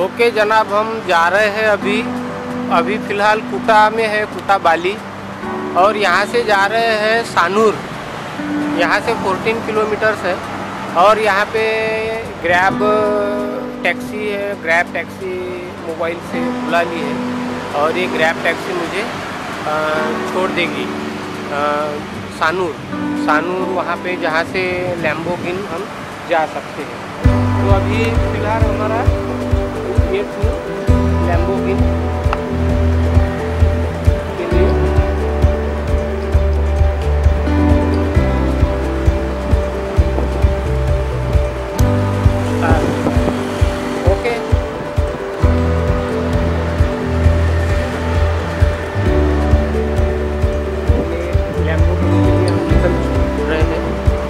Okay जनाब, हम जा रहे हैं अभी फ़िलहाल कुटा में है, कुटा बाली। और यहाँ से जा रहे हैं सानूर। यहाँ से 14 किलोमीटर्स है। और यहाँ पे ग्रैब टैक्सी है, ग्रैब टैक्सी मोबाइल से बुला ली है और ये ग्रैब टैक्सी मुझे छोड़ देगी सानूर वहाँ पे, जहाँ से लैम्बोर्गिनी हम जा सकते हैं। तो अभी फ़िलहाल हमारा ये लैम्बोर्गिनी के लिए ओके। लैम्बोर्गिनी के लिए हम निकल रहे हैं।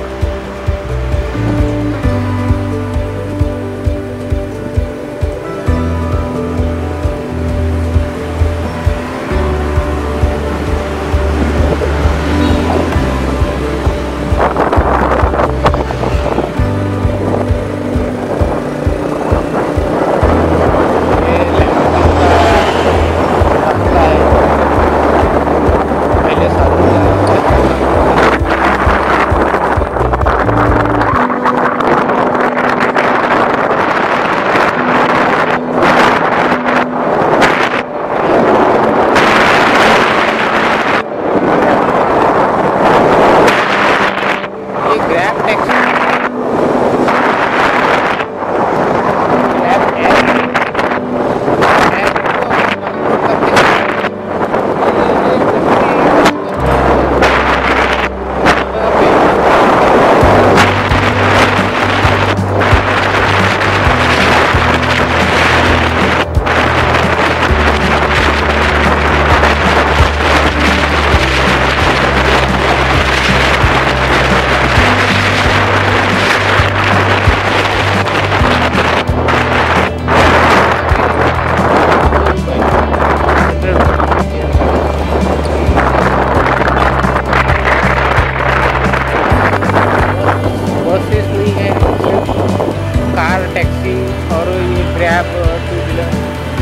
टैक्सी और ये ग्रैब टू व्हीलर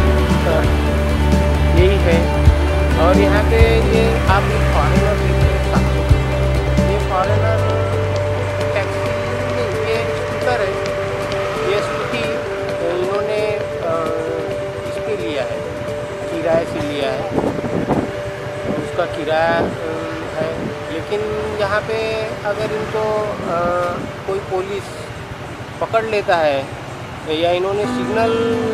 यही है। और यहाँ पे ये आप फॉरेनर देख सकते हैं, ये फॉरेनर टैक्सी ये स्कूटर है, ये स्कूटी इन्होंने इस पे लिया है, किराए से लिया है, उसका किराया है। लेकिन यहाँ पे अगर इनको कोई पुलिस पकड़ लेता है या इन्होंने सिग्नल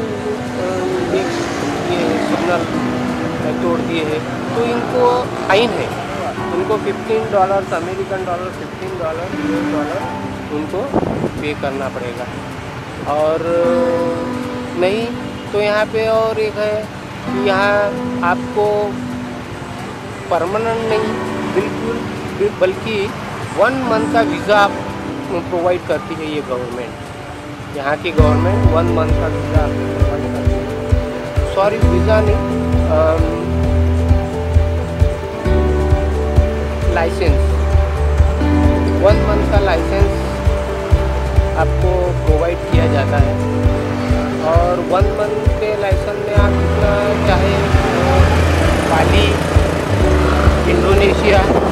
सिग्नल तोड़ दिए हैं तो इनको फाइन है। उनको $15 अमेरिकन डॉलर, $15 उनको पे करना पड़ेगा। और नहीं तो यहाँ पे और एक है कि यहाँ आपको परमानेंट नहीं बिल्कुल, बल्कि 1 मंथ का वीज़ा प्रोवाइड करती है ये गवर्नमेंट। यहाँ की गवर्नमेंट 1 मंथ का वीज़ा प्रोवाइड करती है। सॉरी, वीज़ा नहीं, लाइसेंस, 1 मंथ का लाइसेंस आपको प्रोवाइड किया जाता है। और 1 मंथ के लाइसेंस में आप जितना चाहे बाली, इंडोनेशिया